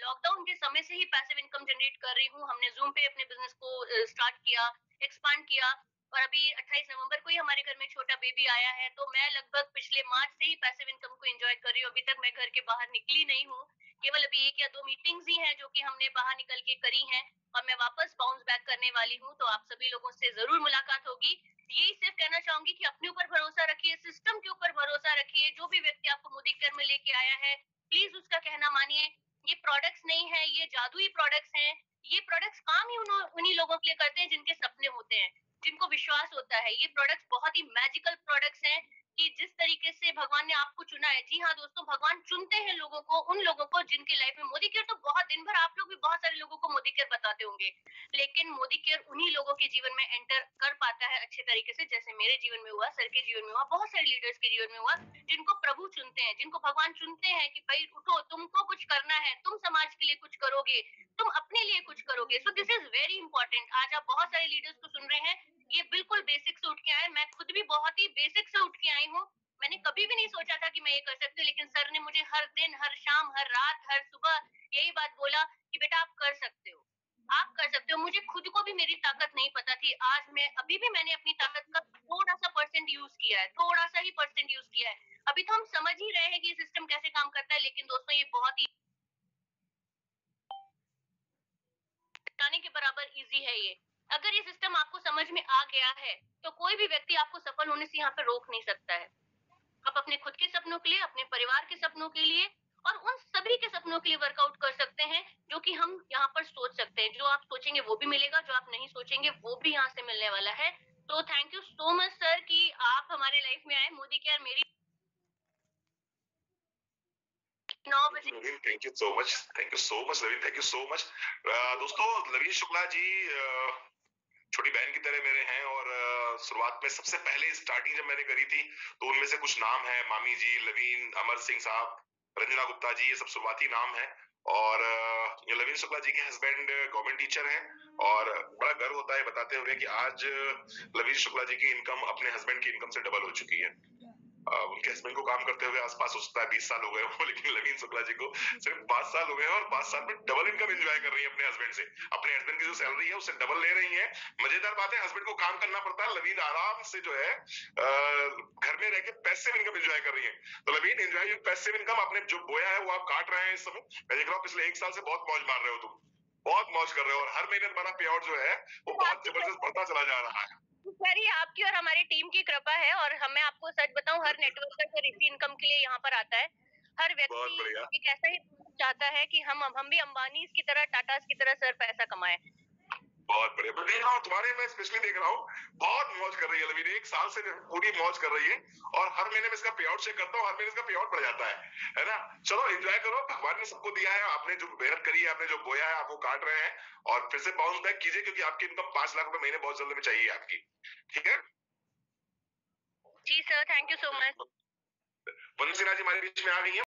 Lockdown के समय से ही पैसिव इनकम जनरेट कर रही हूँ। हमने ज़ूम पे अपने बिज़नेस को स्टार्ट किया, एक्सपांड किया और अभी 28 नवंबर को ही हमारे घर में छोटा बेबी आया है, तो मैं लगभग पिछले मार्च से ही पैसिव इनकम को एन्जॉय कर रही हूँ। अभी तक मैं घर के बाहर निकली नहीं हूँ। केवल अभी 1 या 2 मीटिंग्स ही हैं जो कि हमने बाहर निकल के करी हैं और मैं वापस बाउंस बैक करने वाली हूँ, तो आप सभी लोगों से ज़रूर मुलाकात होगी। यही सिर्फ कहना चाहूँगी कि अपने ऊपर भरोसा रखिए, सिस्टम के ऊपर भरोसा रखिए। जो भी व्यक्ति आपको मोदी केयर में लेके आया है, प्लीज़ उसका कहना मानिए। ये प्रोडक्ट्स नहीं है, ये जादुई प्रोडक्ट्स हैं। ये प्रोडक्ट्स काम ही उन्हीं लोगों के लिए करते हैं जिनके सपने होते हैं, जिनको विश्वास होता है। ये प्रोडक्ट्स बहुत ही मैजिकल प्रोडक्ट्स हैं कि जिस तरीके से भगवान ने आपको चुना है। जी हाँ दोस्तों, भगवान चुनते हैं लोगों को, उन लोगों को जिनकी लाइफ में मोदी केयर तो बहुत दिन भर आप लोग भी बहुत सारे लोगों को मोदी केयर बताते होंगे, लेकिन मोदी केयर उन्हीं लोगों के जीवन में एंटर कर पाता है अच्छे तरीके से, जैसे मेरे जीवन में हुआ, सर के जीवन में हुआ, बहुत सारे लीडर्स के जीवन में हुआ, जिनको प्रभु चुनते हैं, जिनको भगवान चुनते हैं कि भाई उठो, तुमको कुछ करना है, तुम समाज के लिए कुछ करोगे, तुम अपने लिए कुछ करोगे। So this is very important. आज आप बहुत सारे लीडर्स को सुन रहे हैं, ये बिल्कुल बेसिक से उठ के आए। मैं खुद भी बहुत ही बेसिक से उठ के आई हूँ। मैंने कभी भी नहीं सोचा था कि मैं ये कर सकती हूँ, लेकिन सर ने मुझे हर दिन, हर शाम, हर रात, हर सुबह यही बात बोला कि बेटा आप कर सकते हो, आप कर सकते हो। मुझे खुद को भी मेरी ताकत नहीं पता थी। आज मैं अभी भी मैंने अपनी ताकत का थोड़ा सा परसेंट यूज किया है, थोड़ा सा ही परसेंट यूज किया है। अभी तो हम समझ ही रहे हैं कि सिस्टम कैसे काम करता है, लेकिन दोस्तों ये बहुत ही जाने के बराबर इजी है ये। अगर ये सिस्टम आपको समझ में आ गया है, तो कोई भी व्यक्ति आपको सफल होने से यहाँ पे रोक नहीं सकता है। आप अपने खुद के सपनों के लिए, अपने परिवार के सपनों के लिए और उन सभी के सपनों के लिए वर्कआउट कर सकते हैं, जो कि हम यहाँ पर सोच सकते हैं। जो आप सोचेंगे वो भी मिलेगा, जो आप नहीं सोचेंगे वो भी यहाँ से मिलने वाला है। तो thank you so much sir कि आप हमारे लाइफ में आए। मोदी केयर मेरी 9 बजे। Thank you so much, thank you so much Laveen, thank you so much. दोस्तों, लवीन शुक्ला जी छोटी बहन की तरह मेरे हैं और शुरुआत में सबसे पहले स्टार्टिंग जब मैंने करी थी तो उनमें से कुछ नाम है, मामी जी, लवीन, अमर सिंह साहब, रंजना गुप्ता जी, ये सब शुरुआती नाम है। और लवीन शुक्ला जी के हस्बैंड गवर्नमेंट टीचर हैं और बड़ा गर्व होता है बताते हुए कि आज लवीन शुक्ला जी की इनकम अपने हस्बैंड की इनकम से डबल हो चुकी है। उनके हस्बैंड को काम करते हुए आसपास हो सकता है 20 साल हो गए हो, लेकिन लवीन शुक्ला जी को सिर्फ 5 साल हो गए और 5 साल में डबल इनकम एंजॉय कर रही है अपने हस्बैंड से। अपने हस्बैंड की जो सैलरी है उससे डबल ले रही है। मजेदार बात है, हस्बैंड को काम करना पड़ता है, लवीन आराम से जो है घर में रह के पैसिव इनकम एंजॉय कर रही है। तो Laveen, enjoy your passive income. आपने जो बोया है वो आप काट रहे हैं इस समय। मैं देख रहा हूँ पिछले 1 साल से बहुत मौज मार रहे हो तुम, बहुत मौज कर रहे हो और हर महीने तुम्हारा पे आउट जो है वो बहुत जबरदस्त बढ़ता चला जा रहा है। सर ये आपकी और हमारी टीम की कृपा है और मैं आपको सच बताऊं, हर नेटवर्कर सर इसी इनकम के लिए यहाँ पर आता है। हर व्यक्ति एक ऐसा ही चाहता है कि हम भी अंबानी की तरह, टाटा की तरह सर पैसा कमाएं। बहुत बढ़िया। मैं देख रहा हूँ तुम्हारे, मैं स्पेशली देख रहा हूँ बहुत मौज कर रही है लवीन, 1 साल से पूरी मौज कर रही है और हर महीने में इसका पे आउट चेक करता हूँ, हर महीने इसका पे आउट बढ़ जाता है ना। चलो एंजॉय करो, भगवान ने सबको दिया है, आपने जो मेहनत करी है, आपने जो बोया है, आप वो काट रहे हैं और फिर से बाउंस बैक कीजिए क्योंकि आपकी इनकम 5 लाख रुपए महीने बहुत जल्द में चाहिए आपकी, ठीक है। जी sir, thank you so much. Vandana Sinha ji हमारे बीच में आ गई है।